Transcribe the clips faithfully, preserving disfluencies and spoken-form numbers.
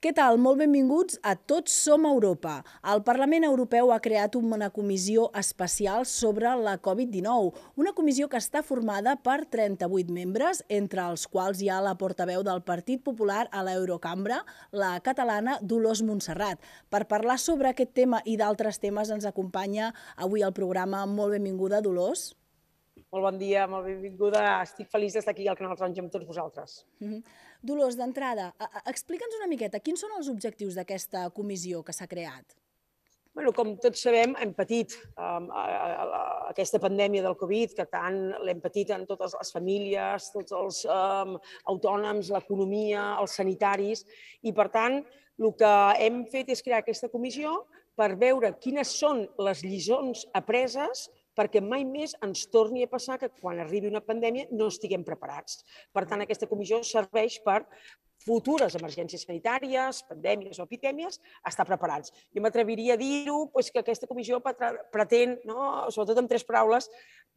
Què tal? Molt benvinguts a Tots som Europa. El Parlament Europeu ha creat una comissió especial sobre la Covid dinou, una comissió que està formada per trenta-vuit membres, entre els quals hi ha la portaveu del Partit Popular a l'Eurocambra, la catalana Dolors Montserrat. Per parlar sobre aquest tema i d'altres temes ens acompanya avui al programa. Molt benvinguda, Dolors. Molt bon dia, molt benvinguda. Estic feliç d'estar aquí al Canal Taronja amb tots vosaltres. Dolors, d'entrada, explica'ns una miqueta quins són els objectius d'aquesta comissió que s'ha creat. Bueno, com tots sabem, hem patit um, a, a, a, aquesta pandèmia del Covid, que tant l'hem patit en totes les famílies, tots els um, autònoms, l'economia, els sanitaris, i per tant el que hem fet és crear aquesta comissió per veure quines són les lliçons apreses perquè mai més ens torni a passar que quan arribi una pandèmia no estiguem preparats. Per tant, aquesta comissió serveix per futures emergències sanitàries, pandèmies o epidèmies, estar preparats. Jo m'atreviria a dir-ho que aquesta comissió pretén, sobretot en tres paraules,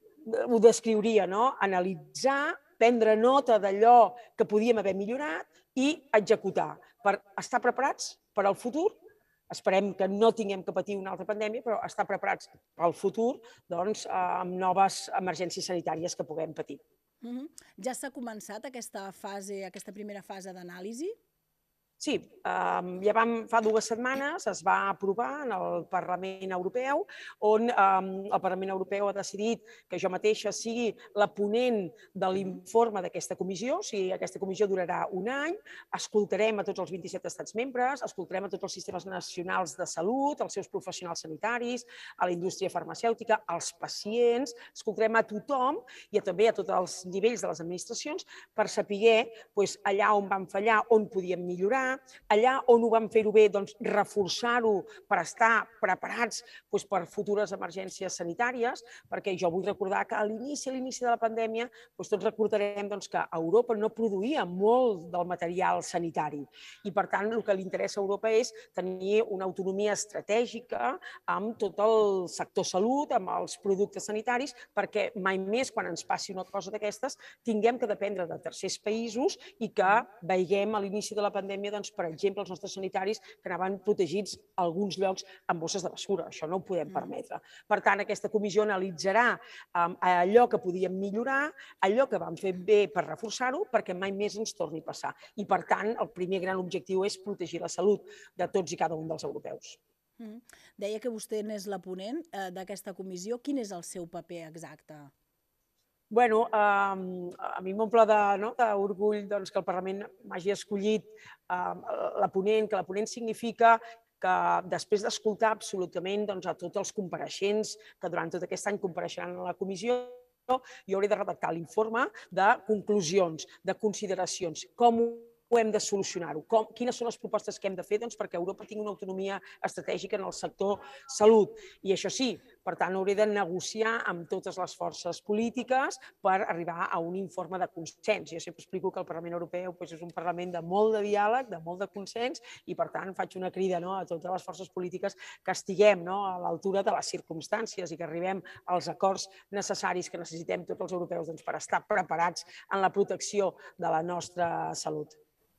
ho descriuria, analitzar, prendre nota d'allò que podíem haver millorat i executar, per estar preparats per al futur. Esperem que no tinguem que patir una altra pandèmia, però estar preparats pel futur amb noves emergències sanitàries que puguem patir. Ja s'ha començat aquesta fase, aquesta primera fase d'anàlisi? Sí, ja vam, fa dues setmanes es va aprovar en el Parlament Europeu, on el Parlament Europeu ha decidit que jo mateixa sigui la ponent de l'informe d'aquesta comissió. O sigui, aquesta comissió durarà un any, escoltarem a tots els vint-i-set estats membres, escoltarem a tots els sistemes nacionals de salut, als seus professionals sanitaris, a la indústria farmacèutica, als pacients, escoltarem a tothom i també a tots els nivells de les administracions per saber allà on vam fallar, on podíem millorar, allà on ho vam fer-ho bé, reforçar-ho per estar preparats per futures emergències sanitàries, perquè jo vull recordar que a l'inici a l'inici de la pandèmia tots recordarem que Europa no produïa molt del material sanitari i, per tant, el que li interessa a Europa és tenir una autonomia estratègica amb tot el sector salut, amb els productes sanitaris, perquè mai més, quan ens passi una cosa d'aquestes, tinguem que dependre de tercers països i que veiem a l'inici de la pandèmia, per exemple, els nostres sanitaris que anaven protegits a alguns llocs amb bosses de basura. Això no ho podem permetre. Per tant, aquesta comissió analitzarà allò que podíem millorar, allò que vam fer bé per reforçar-ho, perquè mai més ens torni a passar. I, per tant, el primer gran objectiu és protegir la salut de tots i cada un dels europeus. Deia que vostè n'és la ponent d'aquesta comissió. Quin és el seu paper exacte? Bueno, a mi m'omple d'orgull que el Parlament m'hagi escollit la ponent, que la ponent significa que després d'escoltar absolutament a tots els compareixents que durant tot aquest any compareixeran a la comissió, jo hauré de redactar l'informe de conclusions, de consideracions, com ho hem de solucionar-ho, quines són les propostes que hem de fer perquè Europa tingui una autonomia estratègica en el sector salut. I això sí, per tant, hauré de negociar amb totes les forces polítiques per arribar a un informe de consens. Jo sempre explico que el Parlament Europeu és un Parlament de molt de diàleg, de molt de consens, i per tant faig una crida a totes les forces polítiques que estiguem a l'altura de les circumstàncies i que arribem als acords necessaris que necessitem tots els europeus per estar preparats en la protecció de la nostra salut.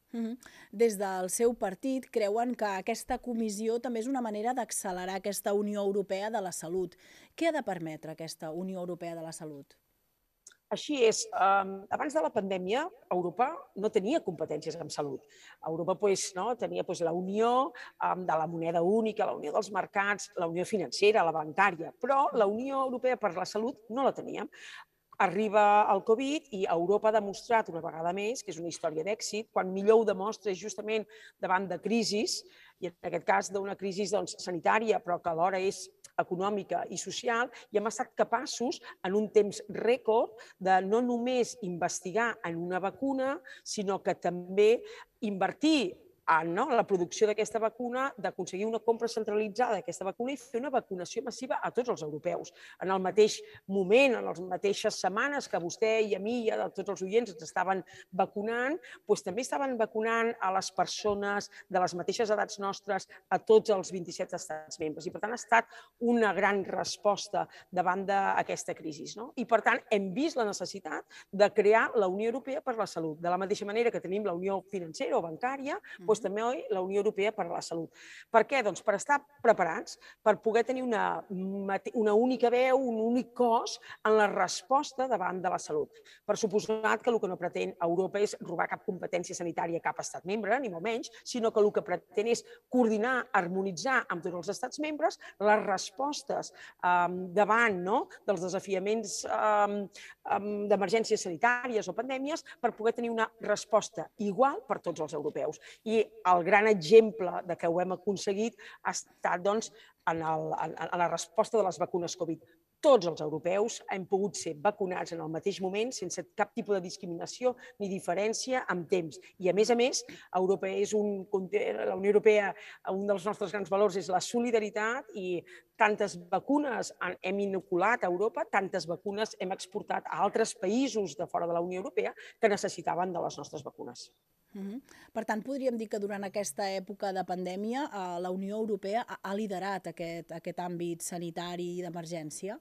Des del seu partit creuen que aquesta comissió també és una manera d'accelerar aquesta Unió Europea de la Salut. Què ha de permetre aquesta Unió Europea de la Salut? Així és. Abans de la pandèmia, Europa no tenia competències en salut. Europa tenia la unió de la moneda única, la unió dels mercats, la unió financera, la bancària, però la Unió Europea per la Salut no la teníem. Arriba el Covid i Europa ha demostrat una vegada més que és una història d'èxit. Quan millor ho demostra és justament davant de crisis, i en aquest cas d'una crisi sanitària, però que alhora és econòmica i social, i hem estat capaços, en un temps rècord, de no només investigar en una vacuna, sinó que també invertir en la producció d'aquesta vacuna, d'aconseguir una compra centralitzada d'aquesta vacuna i fer una vacunació massiva a tots els europeus. En el mateix moment, en les mateixes setmanes que vostè i a mi i a tots els oients ens estaven vacunant, també estaven vacunant a les persones de les mateixes edats nostres a tots els vint-i-set estats membres. I, per tant, ha estat una gran resposta davant d'aquesta crisi. I, per tant, hem vist la necessitat de crear la Unió Europea per la Salut. De la mateixa manera que tenim la Unió Financera o Bancària, doncs també la Unió Europea per a la Salut. Per què? Doncs per estar preparats, per poder tenir una, una única veu, un únic cos en la resposta davant de la salut. Per suposat que el que no pretén Europa és robar cap competència sanitària a cap estat membre, ni molt menys, sinó que el que pretén és coordinar, harmonitzar amb tots els estats membres les respostes eh, davant no, dels desafiaments eh, d'emergències sanitàries o pandèmies per poder tenir una resposta igual per tots els europeus. I el gran exemple de que ho hem aconseguit ha estat doncs, en, el, en la resposta de les vacunes Covid. Tots els europeus hem pogut ser vacunats en el mateix moment sense cap tipus de discriminació ni diferència amb temps. I, a més a més, Europa és un, la Unió Europea, un dels nostres grans valors és la solidaritat i tantes vacunes hem inoculat a Europa, tantes vacunes hem exportat a altres països de fora de la Unió Europea que necessitaven de les nostres vacunes. Uh-huh. Per tant, podríem dir que durant aquesta època de pandèmia eh, la Unió Europea ha liderat aquest, aquest àmbit sanitari d'emergència?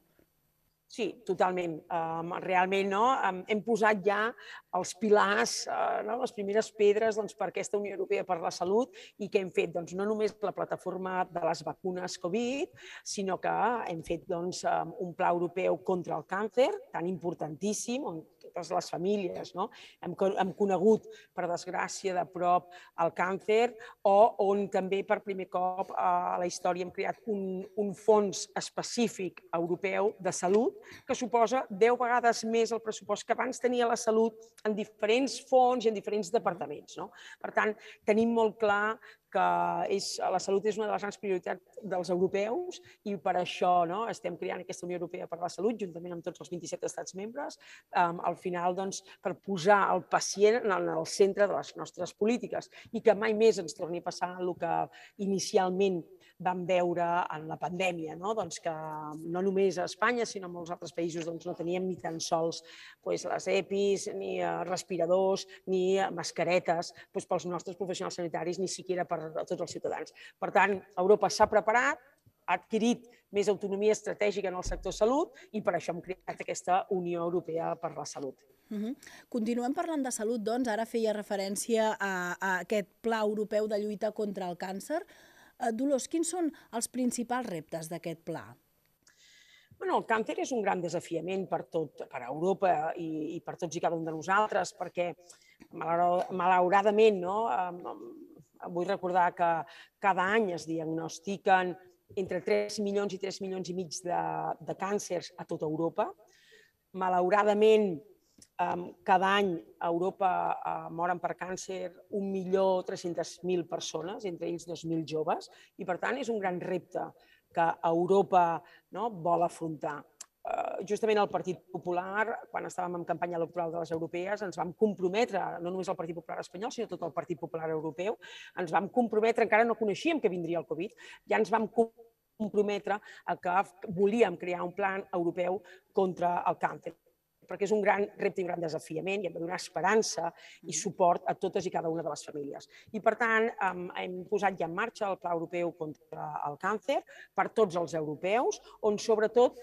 Sí, totalment. Um, realment no? Um, hem posat ja els pilars, uh, no? les primeres pedres doncs, per aquesta Unió Europea per la Salut i què hem fet? Doncs, no només la plataforma de les vacunes Covid, sinó que hem fet doncs, um, un pla europeu contra el càncer, tan importantíssim, on totes les famílies no? hem, hem conegut, per desgràcia, de prop el càncer, o on també per primer cop uh, a la història hem creat un, un fons específic europeu de salut que suposa deu vegades més el pressupost que abans tenia la salut en diferents fons i en diferents departaments. No? Per tant, tenim molt clar que és, la salut és una de les grans prioritats dels europeus i per això no, estem creant aquesta Unió Europea per la Salut, juntament amb tots els vint-i-set estats membres, um, al final doncs, per posar el pacient en el centre de les nostres polítiques i que mai més ens torni a passar el que inicialment vam veure en la pandèmia, no? Doncs que no només a Espanya, sinó a molts altres països doncs, no teníem ni tan sols doncs, les EPIs, ni respiradors, ni mascaretes doncs, pels nostres professionals sanitaris, ni siquiera per a tots els ciutadans. Per tant, Europa s'ha preparat, ha adquirit més autonomia estratègica en el sector salut i per això hem creat aquesta Unió Europea per la Salut. Uh-huh. Continuem parlant de salut, doncs, ara feia referència a, a aquest Pla Europeu de lluita contra el càncer. Uh, Dolors, quins són els principals reptes d'aquest pla? Bueno, el càncer és un gran desafiament per, tot, per a Europa i, i per tots i cada un de nosaltres, perquè malauradament, no, vull recordar que cada any es diagnostiquen entre tres milions i tres milions i mig de, de càncers a tota Europa. Malauradament, cada any a Europa moren per càncer un milió tres-centes mil persones, entre ells dos mil joves, i per tant és un gran repte que Europa no, vol afrontar. Justament el Partit Popular, quan estàvem en campanya electoral de les europees, ens vam comprometre, no només el Partit Popular espanyol, sinó tot el Partit Popular europeu, ens vam comprometre, encara no coneixíem que vindria el Covid, ja ens vam comprometre a que volíem crear un plan europeu contra el càncer, perquè és un gran repte i un gran desafiament i hem de donar esperança i suport a totes i cada una de les famílies. I, per tant, hem posat ja en marxa el Pla Europeu contra el càncer per tots els europeus, on sobretot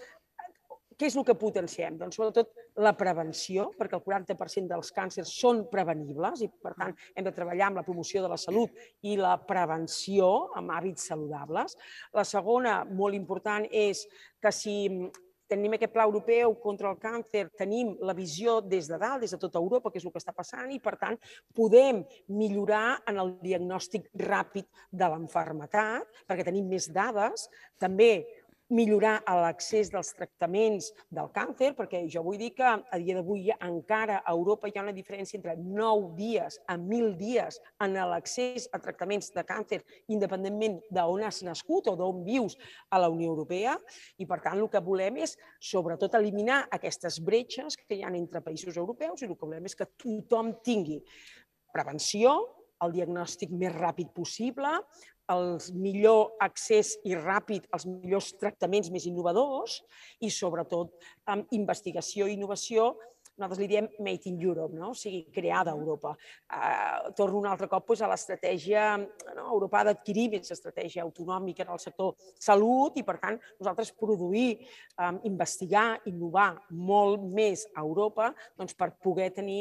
què és el que potenciem? Doncs sobretot la prevenció, perquè el quaranta per cent dels càncers són prevenibles i, per tant, hem de treballar amb la promoció de la salut i la prevenció amb hàbits saludables. La segona, molt important, és que si tenim aquest pla europeu contra el càncer, tenim la visió des de dalt, des de tota Europa, que és el que està passant, i per tant podem millorar en el diagnòstic ràpid de l'enfermetat, perquè tenim més dades, també millorar l'accés dels tractaments del càncer, perquè jo vull dir que a dia d'avui encara a Europa hi ha una diferència entre nou dies a mil dies en l'accés a tractaments de càncer, independentment d'on has nascut o d'on vius a la Unió Europea, i per tant el que volem és sobretot eliminar aquestes bretxes que hi ha entre països europeus i el que volem és que tothom tingui prevenció, el diagnòstic més ràpid possible, el millor accés i ràpid als millors tractaments més innovadors i, sobretot, amb investigació i innovació, nosaltres li diem Made in Europe, no? O sigui, creada a Europa. Uh, torno un altre cop pues, a l'estratègia, no? Europa ha d'adquirir més estratègia autonòmica en el sector salut i, per tant, nosaltres produir, um, investigar, innovar molt més a Europa doncs, per poder tenir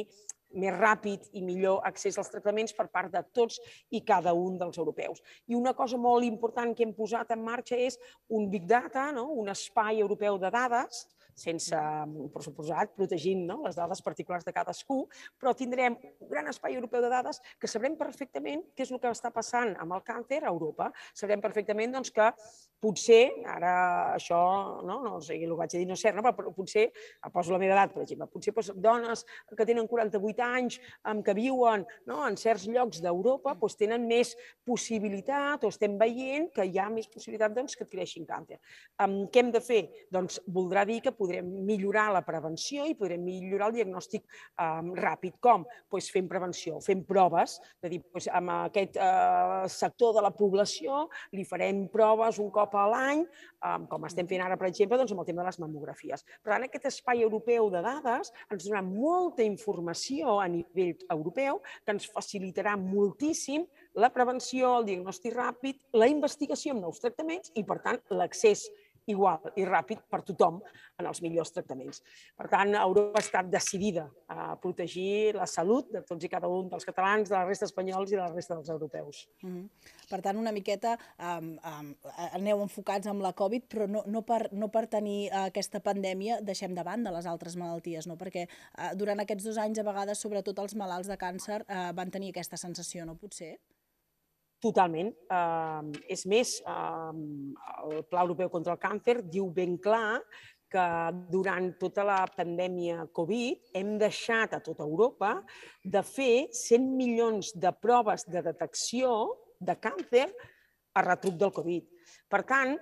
més ràpid i millor accés als tractaments per part de tots i cada un dels europeus. I una cosa molt important que hem posat en marxa és un Big Data, un espai europeu de dades, sense, per suposat, protegint les dades particulars de cadascú, però tindrem un gran espai europeu de dades que sabrem perfectament què és el que està passant amb el càncer a Europa. Sabrem perfectament que potser, ara això, no sé, ho vaig dir, no és cert, però potser, poso la meva edat, per exemple, potser dones que tenen quaranta-vuit anys, que viuen en certs llocs d'Europa, tenen més possibilitat, o estem veient que hi ha més possibilitat que adquireixin càncer. Què hem de fer? Doncs voldrà dir que podrem millorar la prevenció i podrem millorar el diagnòstic ràpid. Com? Doncs fent prevenció, fent proves, és a dir, amb aquest sector de la població li farem proves un cop a l'any, com estem fent ara, per exemple, amb el tema de les mamografies. Per tant, aquest espai europeu de dades ens donarà molta informació a nivell europeu que ens facilitarà moltíssim la prevenció, el diagnòstic ràpid, la investigació amb nous tractaments i, per tant, l'accés igual i ràpid per tothom en els millors tractaments. Per tant, Europa ha estat decidida a protegir la salut de tots i cada un dels catalans, de la resta espanyols i de la resta dels europeus. Per tant, una miqueta aneu enfocats amb la Covid, però no per tenir aquesta pandèmia deixem de banda les altres malalties, perquè durant aquests dos anys, a vegades, sobretot els malalts de càncer van tenir aquesta sensació, no pot ser? Totalment. És més, el Pla Europeu contra el Càncer diu ben clar que durant tota la pandèmia Covid hem deixat a tota Europa de fer cent milions de proves de detecció de càncer a retruc del Covid. Per tant,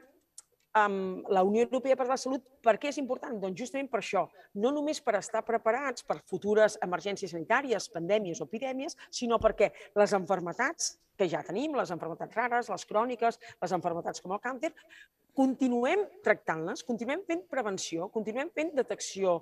la Unió Europea per la Salut, per què és important? Doncs justament per això, no només per estar preparats per futures emergències sanitàries, pandèmies o epidèmies, sinó perquè les malalties que ja tenim, les malalties rares, les cròniques, les malalties com el càncer, continuem tractant-les, continuem fent prevenció, continuem fent detecció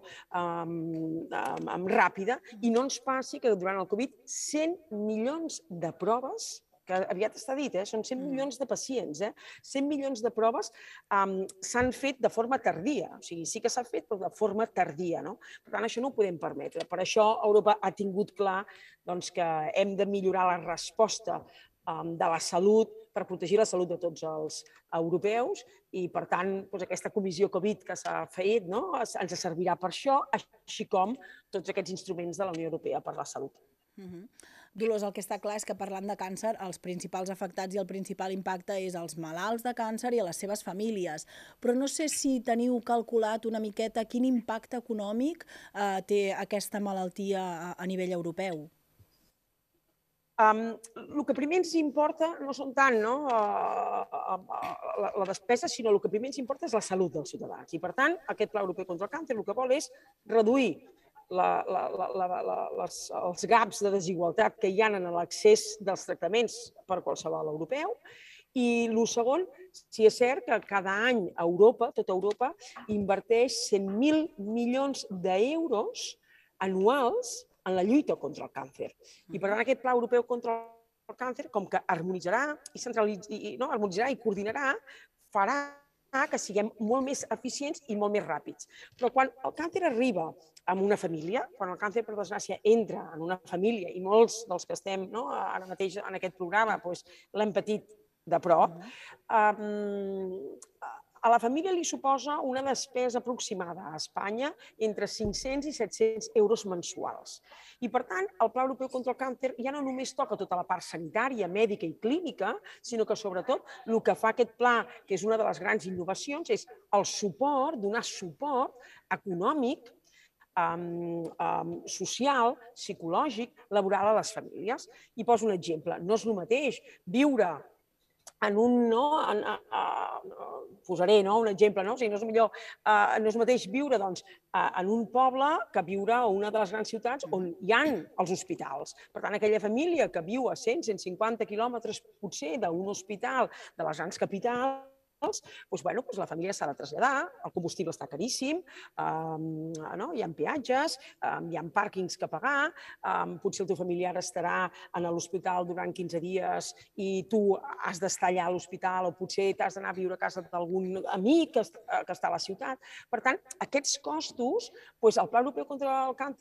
ràpida i no ens passi que durant el Covid cent milions de proves, que aviat està dit, són cent milions de pacients, cent milions de proves s'han fet de forma tardia, o sigui, sí que s'ha fet, però de forma tardia. Per tant, això no ho podem permetre. Per això Europa ha tingut clar que hem de millorar la resposta de la salut per protegir la salut de tots els europeus i, per tant, aquesta comissió Covid que s'ha fet ens servirà per això, així com tots aquests instruments de la Unió Europea per la salut. Dolors, el que està clar és que parlant de càncer, els principals afectats i el principal impacte és als malalts de càncer i a les seves famílies. Però no sé si teniu calculat una miqueta quin impacte econòmic té aquesta malaltia a nivell europeu. El que primer ens importa no són tant la despesa, sinó el que primer ens importa és la salut dels ciutadans. I, per tant, aquest Pla Europeu contra el Càncer el que vol és reduir els gaps de desigualtat que hi ha en l'accés dels tractaments per qualsevol europeu. I el segon, si és cert que cada any Europa, tota Europa, inverteix cent mil milions d'euros anuals en la lluita contra el càncer. I, per tant, aquest Pla Europeu contra el Càncer, com que harmonitzarà i coordinarà, farà que siguem molt més eficients i molt més ràpids. Però quan el càncer arriba a una família, quan el càncer, per desgràcia, entra en una família, i molts dels que estem ara mateix en aquest programa l'hem patit de prop, a la família li suposa una despesa aproximada a Espanya entre cinc-cents i set-cents euros mensuals. I, per tant, el Pla Europeu contra el Càncer ja no només toca tota la part sanitària, mèdica i clínica, sinó que, sobretot, el que fa aquest pla, que és una de les grans innovacions, és el suport, donar suport econòmic, social, psicològic, laboral a les famílies. I poso un exemple. No és el mateix viure en un... Posaré un exemple, no? O sigui, no és millor, no és el mateix viure en un poble que viure a una de les grans ciutats on hi ha els hospitals. Per tant, aquella família que viu a cent a cent cinquanta quilòmetres, potser, d'un hospital de les grans capitals, la família s'ha de traslladar, el combustible està caríssim, hi ha peatges, hi ha pàrquings que pagar, potser el teu familiar estarà a l'hospital durant quinze dies i tu has d'estar allà a l'hospital o potser t'has d'anar a viure a casa d'algun amic que està a la ciutat. Per tant, aquests costos, el Pla Europeu contra el Càncer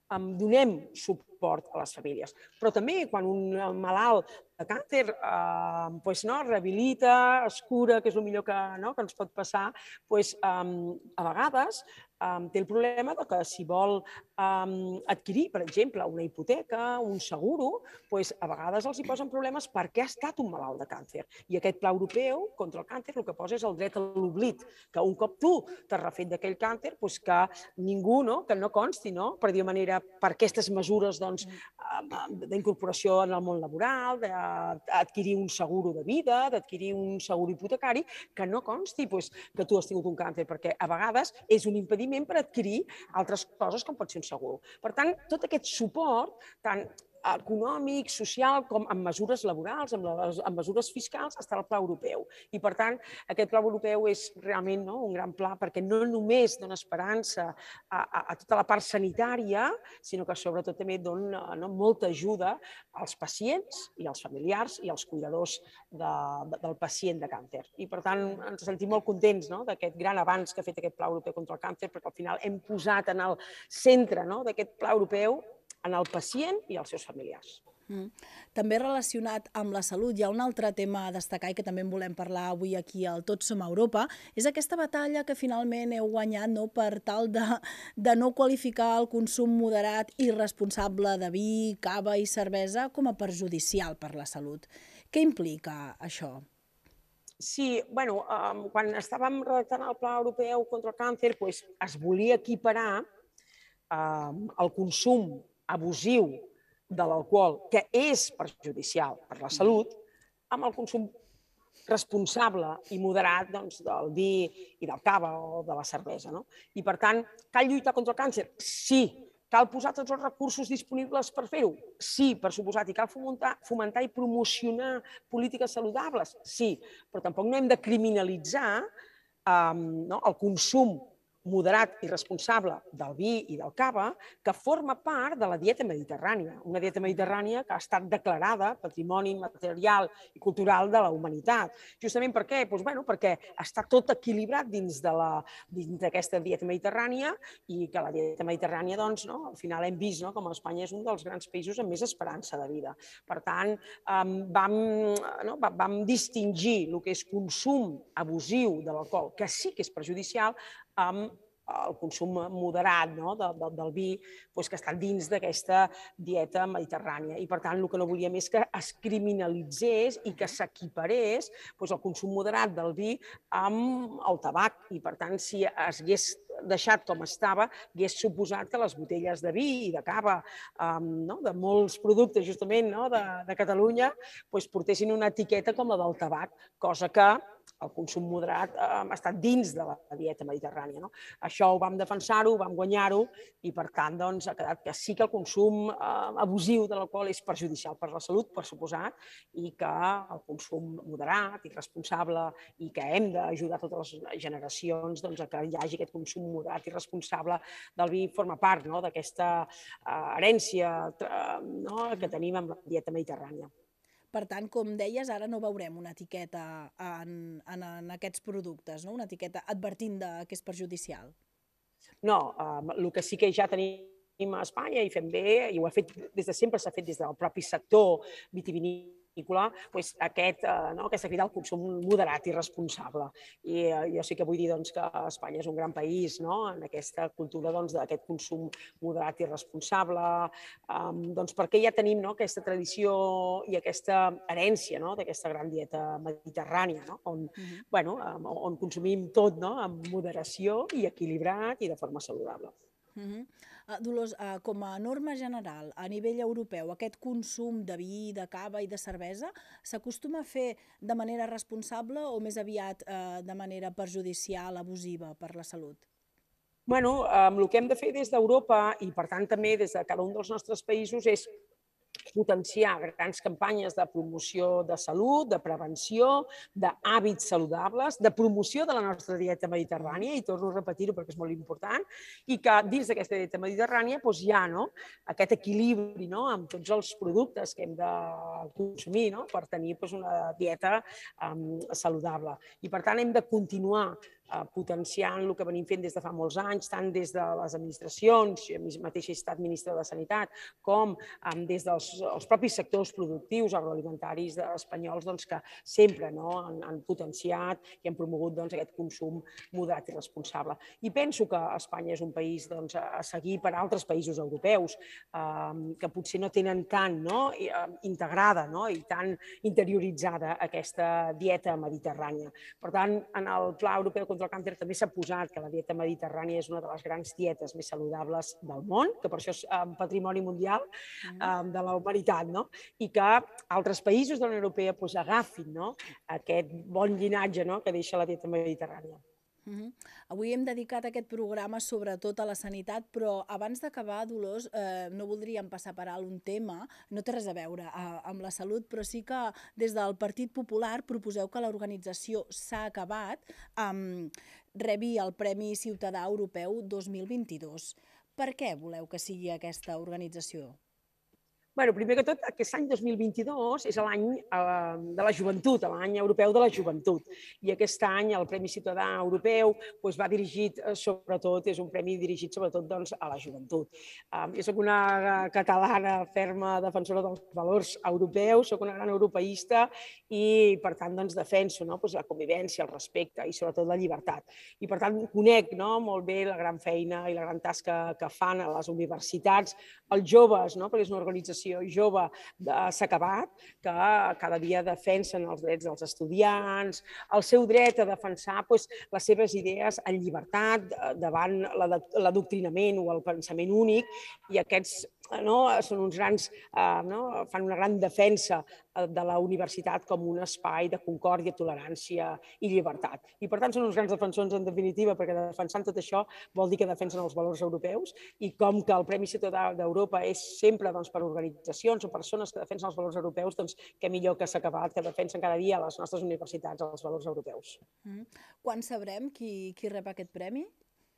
donem suport a les famílies. Però també quan un malalt de càncer doncs, no, rehabilita, es cura, que és el millor que, no, que ens pot passar, doncs, a vegades té el problema de que si vol adquirir, per exemple, una hipoteca, un seguro, doncs, a vegades els hi posen problemes perquè ha estat un malalt de càncer. I aquest Pla Europeu contra el càncer el que posa és el dret a l'oblit, que un cop tu t'has refet d'aquell càncer, doncs que ningú, no, que no consti, no, per dir manera, per aquestes mesures d'incorporació en el món laboral, d'adquirir un seguro de vida, d'adquirir un seguro hipotecari, que no consti doncs, que tu has tingut un càncer, perquè a vegades és un impediment per adquirir altres coses com pot ser un segur. Per tant, tot aquest suport, tant econòmic, social, com amb mesures laborals, amb, les, amb mesures fiscals, està el Pla Europeu. I, per tant, aquest Pla Europeu és realment, no, un gran pla perquè no només dona esperança a, a, a tota la part sanitària, sinó que sobretot també dona, no, molta ajuda als pacients i als familiars i als cuidadors de, de, del pacient de càncer. I, per tant, ens sentim molt contents, no, d'aquest gran avanç que ha fet aquest Pla Europeu contra el càncer, perquè al final hem posat en el centre, no, d'aquest Pla Europeu en el pacient i els seus familiars. Mm. També relacionat amb la salut, hi ha un altre tema a destacar i que també en volem parlar avui aquí al Tots som Europa, és aquesta batalla que finalment heu guanyat, no, per tal de, de no qualificar el consum moderat i responsable de vi, cava i cervesa com a perjudicial per la salut. Què implica això? Sí, bueno, um, quan estàvem redactant el Pla Europeu contra el càncer, pues, es volia equiparar um, el consum abusiu de l'alcohol, que és perjudicial per la salut, amb el consum responsable i moderat doncs, del vi i del cava o de la cervesa. No? I, per tant, cal lluitar contra el càncer? Sí. Cal posar tots els recursos disponibles per fer-ho? Sí, per suposat. I cal fomentar, fomentar i promocionar polítiques saludables? Sí. Però tampoc no hem de criminalitzar um, no, el consum moderat i responsable del vi i del cava, que forma part de la dieta mediterrània, una dieta mediterrània que ha estat declarada Patrimoni Material i Cultural de la Humanitat. Justament per què? Doncs, bueno, perquè està tot equilibrat dins d'aquesta dieta mediterrània i que la dieta mediterrània, doncs, no, al final hem vist, no, com Espanya és un dels grans països amb més esperança de vida. Per tant, vam, no, vam distingir el que és consum abusiu de l'alcohol, que sí que és perjudicial, amb el consum moderat, no, de, de, del vi, doncs, que està dins d'aquesta dieta mediterrània. I, per tant, el que no volíem és que es criminalitzés i que s'equiparés doncs, el consum moderat del vi amb el tabac. I, per tant, si es hagués deixat com estava, hagués suposat que les botelles de vi i de cava, um, no, de molts productes justament, no, de, de Catalunya, doncs, portessin una etiqueta com la del tabac, cosa que el consum moderat eh, ha estat dins de la dieta mediterrània. No? Això ho vam defensar-ho, vam guanyar-ho i, per tant, doncs, ha quedat que sí que el consum eh, abusiu de l'alcohol és perjudicial per la salut, per suposat, i que el consum moderat i responsable i que hem d'ajudar totes les generacions doncs, a que hi hagi aquest consum moderat i responsable del vi forma part, no, d'aquesta eh, herència eh, no, que tenim amb la dieta mediterrània. Per tant, com deies, ara no veurem una etiqueta en, en, en aquests productes, no? Una etiqueta advertint de que és perjudicial. No, eh, el que sí que ja tenim a Espanya i fem bé, i ho ha fet des de sempre, s'ha fet des del propi sector vitivinícola, doncs aquest, eh, no, aquesta crida al consum moderat i responsable. I eh, jo sí que vull dir doncs, que Espanya és un gran país, no?, en aquesta cultura d'aquest doncs, consum moderat i responsable, um, doncs perquè ja tenim, no?, aquesta tradició i aquesta herència, no?, d'aquesta gran dieta mediterrània, no?, on, uh-huh. bueno, on consumim tot, no?, amb moderació i equilibrat i de forma saludable. Uh-huh. uh, Dolors, uh, com a norma general, a nivell europeu, aquest consum de vi, de cava i de cervesa s'acostuma a fer de manera responsable o més aviat uh, de manera perjudicial, abusiva per la salut? Bueno, um, el que hem de fer des d'Europa i, per tant, també des de cada un dels nostres països és potenciar grans campanyes de promoció de salut, de prevenció, d'hàbits saludables, de promoció de la nostra dieta mediterrània, i torno a repetir-ho perquè és molt important, i que dins d'aquesta dieta mediterrània doncs, hi ha, no?, aquest equilibri, no?, amb tots els productes que hem de consumir, no?, per tenir doncs, una dieta um, saludable. I, per tant, hem de continuar potenciant el que venim fent des de fa molts anys, tant des de les administracions, jo mateixa he estat ministra de Sanitat, com des dels els propis sectors productius agroalimentaris espanyols que sempre han potenciat i han promogut aquest consum moderat i responsable. I penso que Espanya és un país a seguir per altres països europeus que potser no tenen tan integrada i tan interioritzada aquesta dieta mediterrània. Per tant, en el Pla Europeu contra el Càncer també s'ha posat que la dieta mediterrània és una de les grans dietes més saludables del món, que per això és patrimoni mundial de la humanitat, i que altres països de la Unió Europea agafin aquest bon llinatge que deixa la dieta mediterrània. Avui hem dedicat aquest programa sobretot a la sanitat, però abans d'acabar, Dolors, no voldríem passar per alt un tema, no té res a veure amb la salut, però sí que des del Partit Popular proposeu que l'organització S'ha Acabat rebi el Premi Ciutadà Europeu dos mil vint-i-dos. Per què voleu que sigui aquesta organització? Primer que tot, aquest any dos mil vint-i-dos és l'any de la joventut, l'any europeu de la joventut. I aquest any el Premi Ciutadà Europeu va dirigit, sobretot, és un premi dirigit sobretot a la joventut. Jo soc una catalana ferma defensora dels valors europeus, soc una gran europeista i, per tant, defenso la convivència, el respecte i, sobretot, la llibertat. I, per tant, conec molt bé la gran feina i la gran tasca que fan a les universitats, els joves, perquè és una organització jove S'ha Acabat, que cada dia defensen els drets dels estudiants, el seu dret a defensar les seves idees en llibertat davant l'adoctrinament o el pensament únic, i aquests són uns grans, fan una gran defensa de la universitat com un espai de concòrdia, tolerància i llibertat. I, per tant, són uns grans defensors, en definitiva, perquè defensant tot això vol dir que defensen els valors europeus, i com que el Premi Ciutadà d'Europa és sempre per organitzacions o persones que defensen els valors europeus, doncs què millor que S'ha Acabat, que defensen cada dia a les nostres universitats els valors europeus. Quan sabrem qui rep aquest premi?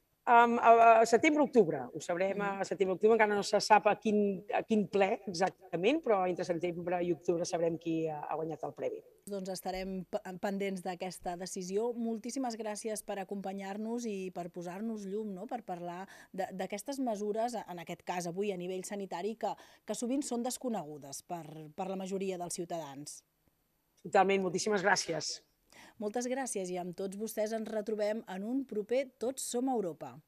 A setembre-octubre, ho sabrem a setembre-octubre, encara no se sap a quin ple exactament, però entre setembre i octubre sabrem qui ha guanyat el premi. Doncs estarem pendents d'aquesta decisió. Moltíssimes gràcies per acompanyar-nos i per posar-nos llum, per parlar d'aquestes mesures, en aquest cas avui a nivell sanitari, que sovint són desconegudes per la majoria dels ciutadans. Totalment, moltíssimes gràcies. Moltes gràcies i amb tots vostès ens retrobem en un proper Tots som Europa.